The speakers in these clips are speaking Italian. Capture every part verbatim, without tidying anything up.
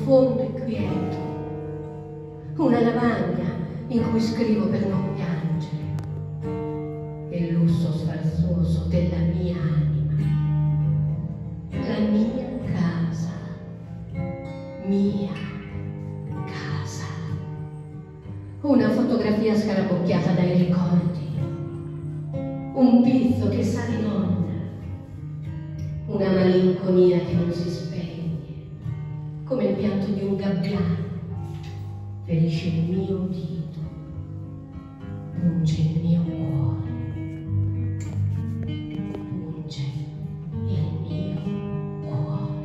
profondo e quieto, una lavagna in cui scrivo per non piangere, il lusso sfarzoso della mia anima, la mia casa, mia casa, una fotografia scarabocchiata dai ricordi, un pizzo che sa di nonna, una malinconia che non si spegne, come il pianto di un gabbiano, ferisce il mio udito, punge il mio cuore, punge il mio cuore.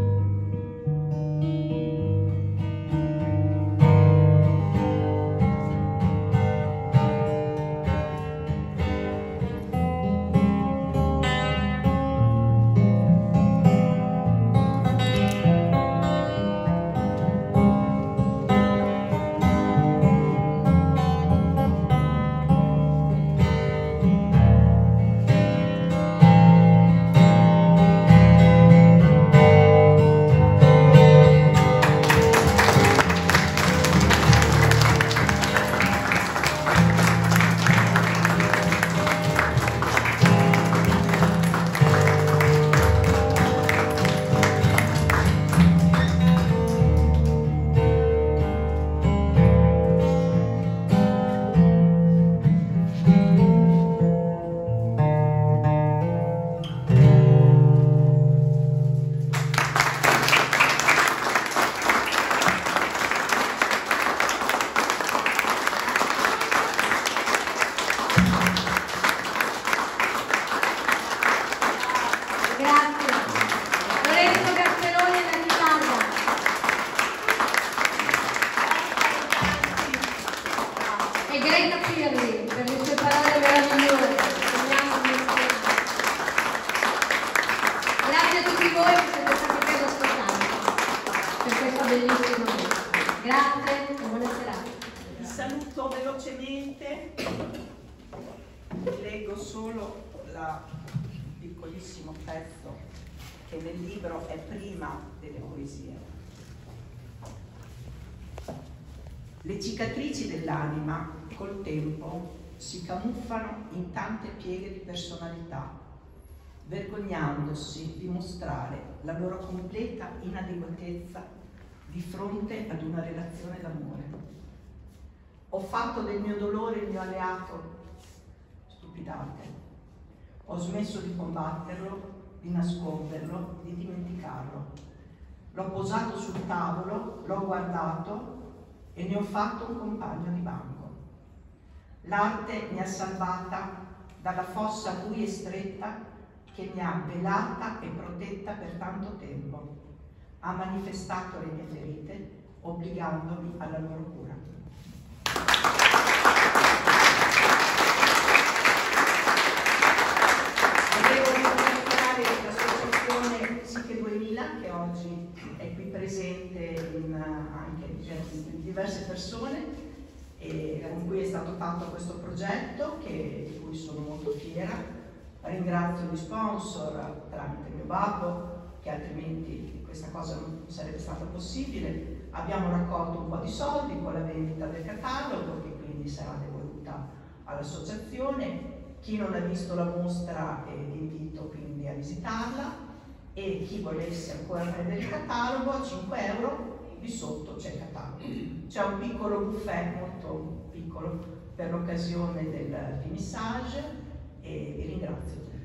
Leggo solo il piccolissimo pezzo che nel libro è prima delle poesie. Le cicatrici dell'anima col tempo si camuffano in tante pieghe di personalità, vergognandosi di mostrare la loro completa inadeguatezza di fronte ad una relazione d'amore. Ho fatto del mio dolore il mio alleato. Stupidate. Ho smesso di combatterlo, di nasconderlo, di dimenticarlo. L'ho posato sul tavolo, l'ho guardato e ne ho fatto un compagno di banco. L'arte mi ha salvata dalla fossa buia e stretta che mi ha velata e protetta per tanto tempo. Ha manifestato le mie ferite, obbligandomi alla loro cura. Devo ringraziare l'associazione Psiche duemila che oggi è qui presente in, anche in diverse persone e con cui è stato fatto questo progetto che, di cui sono molto fiera. Ringrazio gli sponsor tramite mio babbo, che altrimenti questa cosa non sarebbe stata possibile. Abbiamo raccolto un po' di soldi con la vendita del catalogo, che quindi sarà devoluta all'associazione. Chi non ha visto la mostra eh, vi invito quindi a visitarla, e chi volesse ancora prendere il catalogo a cinque euro di sotto c'è il catalogo. C'è un piccolo buffet, molto piccolo, per l'occasione del finissage, e vi ringrazio.